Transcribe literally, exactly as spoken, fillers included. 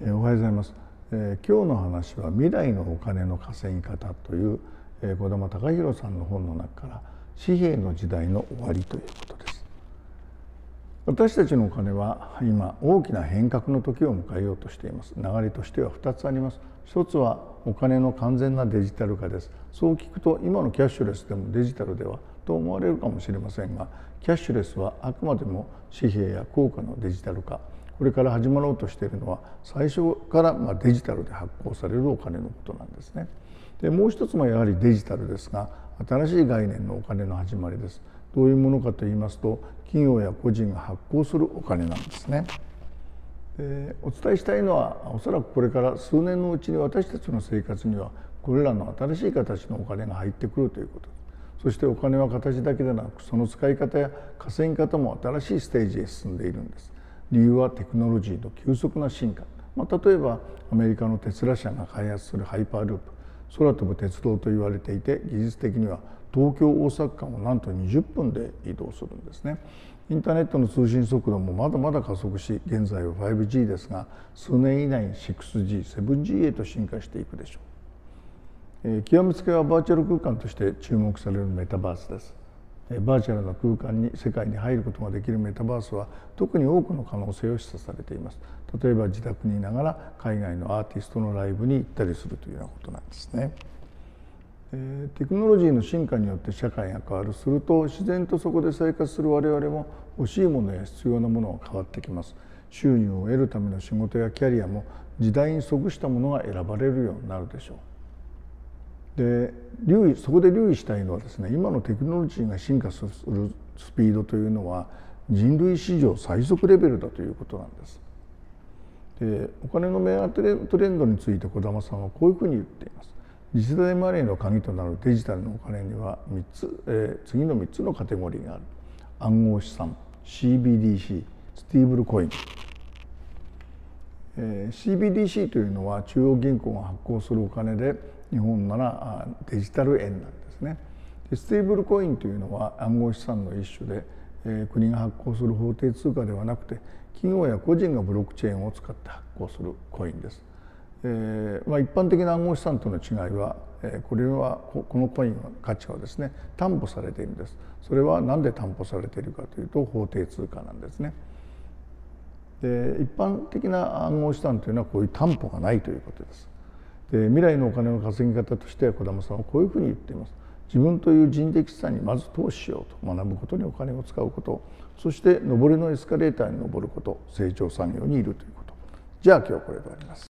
えー、おはようございます、えー、今日の話は未来のお金の稼ぎ方という、えー、児玉貴弘さんの本の中から紙幣の時代の終わりということです。私たちのお金は今大きな変革の時を迎えようとしています。流れとしてはふたつあります。一つはお金の完全なデジタル化です。そう聞くと今のキャッシュレスでもデジタルではと思われるかもしれませんが、キャッシュレスはあくまでも紙幣や硬貨のデジタル化、これから始まろうとしているのは最初からまあデジタルで発行されるお金のことなんですね。でもう一つもやはりデジタルですが、新しい概念のお金の始まりです。どういうものかといいますと、企業や個人が発行するお金なんですね。でお伝えしたいのは、おそらくこれから数年のうちに私たちの生活にはこれらの新しい形のお金が入ってくるということです。そしてお金は形だけでなく、その使い方や稼ぎ方も新しいステージへ進んでいるんです。理由はテクノロジーの急速な進化、まあ、例えばアメリカのテスラ社が開発するハイパーループ、空飛ぶ鉄道と言われていて、技術的には東京大阪間をなんとにじゅっぷんで移動するんですね。インターネットの通信速度もまだまだ加速し、現在は ファイブジー ですが、数年以内に シックスジー、セブンジー へと進化していくでしょう。えー、極めつけはバーチャル空間として注目されるメタバースです。バーチャルな空間に世界に入ることができるメタバースは特に多くの可能性を示唆されています。例えば自宅にいながら海外のアーティストのライブに行ったりするというようなことなんですね。テクノロジーの進化によって社会が変わる。すると自然とそこで生活する我々も欲しいものや必要なものが変わってきます。収入を得るための仕事やキャリアも時代に即したものが選ばれるようになるでしょう。で留意そこで留意したいのはですね、今のテクノロジーが進化するスピードというのは人類史上最速レベルだということなんです。でお金のメガトレンドについて児玉さんはこういうふうに言っています。次世代マネーの鍵となるデジタルのお金にはみっつ、えー、次のみっつのカテゴリーがある。暗号資産、 シービーディーシー、 スティーブルコイン。えー、シービーディーシー というのは中央銀行が発行するお金で、日本ならデジタル円なんですね。でステーブルコインというのは暗号資産の一種で、えー、国が発行する法定通貨ではなくて、企業や個人がブロックチェーンを使って発行するコインです。えーまあ、一般的な暗号資産との違いは、えー、これはこのコインの価値はですね、担保されているんです。それは何で担保されているかというと、法定通貨なんですね。で一般的な暗号資産というのはこういう担保がないということです。で未来のお金の稼ぎ方として児玉さんはこういうふうに言っています。自分という人的資産にまず投資しようと、学ぶことにお金を使うこと、そして上りのエスカレーターに上ること、成長産業にいるということ。じゃあ今日はこれで終わります。